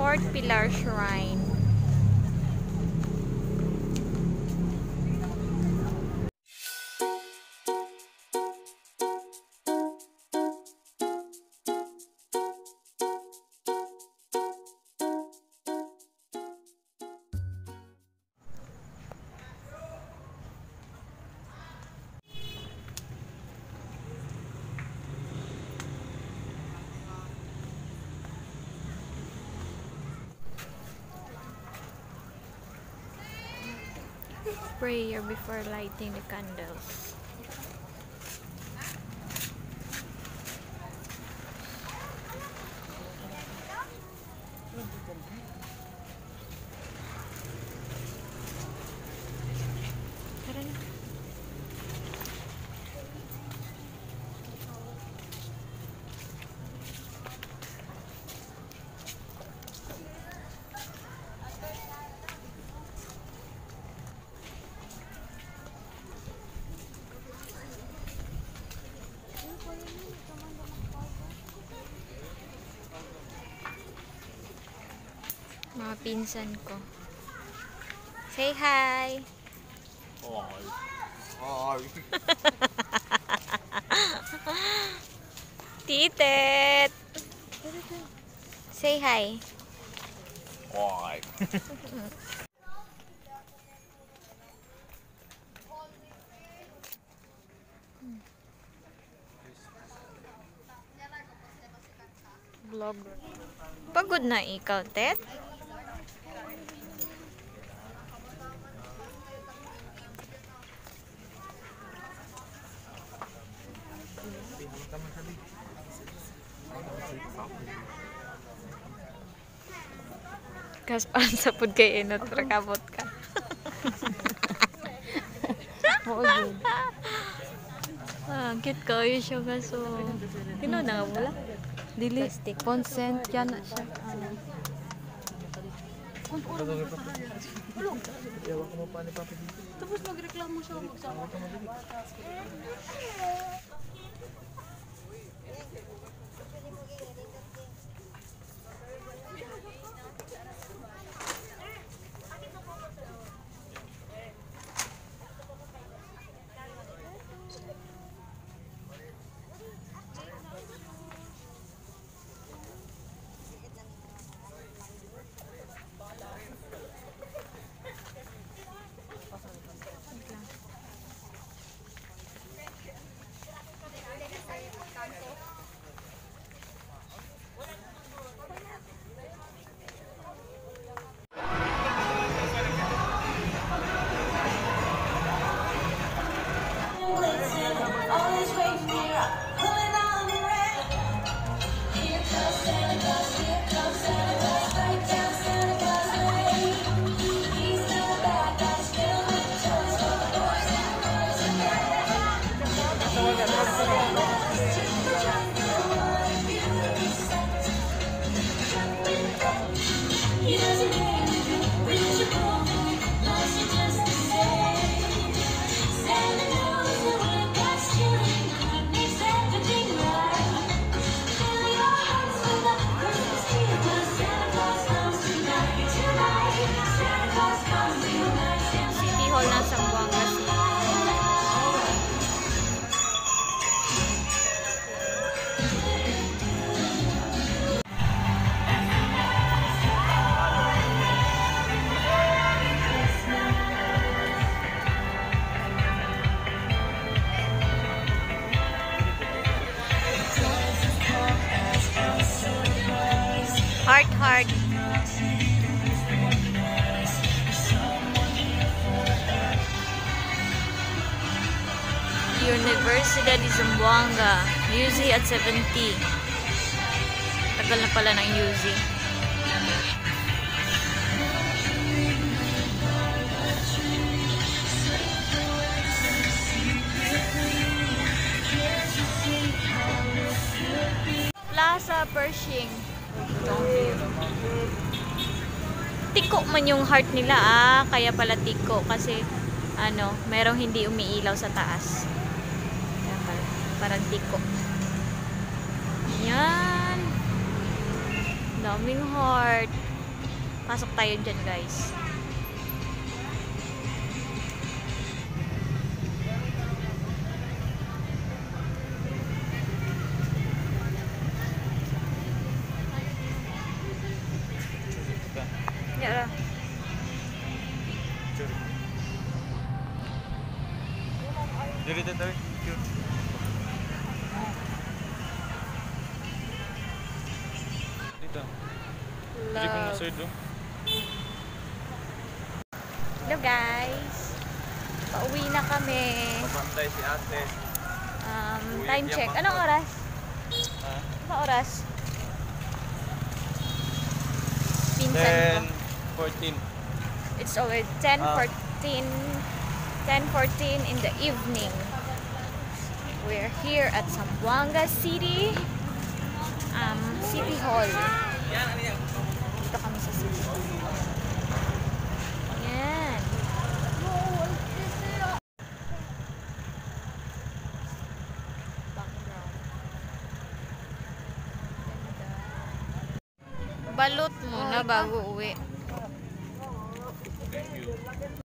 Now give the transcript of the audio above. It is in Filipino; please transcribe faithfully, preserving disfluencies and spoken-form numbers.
Fourth Pillar Shrine. Prayer before lighting the candles. Tara na. Mga pinsan ko. Say hi! Hi. Hi. Titet! Say hi! Hi. Vlogger. Pagod na ikaw, Tet? Kas pa sa pud kay enot rakabot ka. Oo, good. Ah, cute ka yun siya kaso. Kino na nga wala? Dili, consent yan na siya. Tapos magreklamo siya magsama. City Hall ng Zamboanga City. Heart, heart. Universidad de Zamboanga. U Z at seventy. Tagal na pala ng U Z. Plaza Pershing. Tiko man yung heart nila ah, kaya pala tiko kasi ano, merong hindi umiilaw sa taas. Kaya pala, parang tiko. Yan. Daming heart. Pasok tayo dyan, guys. Yeah. Dito tayo. Dito. Dili ko na side, oh. Hello, guys. Pauwi na kami. Pabantay si ate. Um, Uwi time niya check. pa. Anong oras? Ha? Anong oras? Pinsan ten ko. fourteen. It's already ten Ah. fourteen. ten fourteen in the evening. We're here at Zamboanga City. Um, City Hall. Dito kami sa City Hall. Ayan. Background. Ganda. Balot muna bago uwi. Thank you.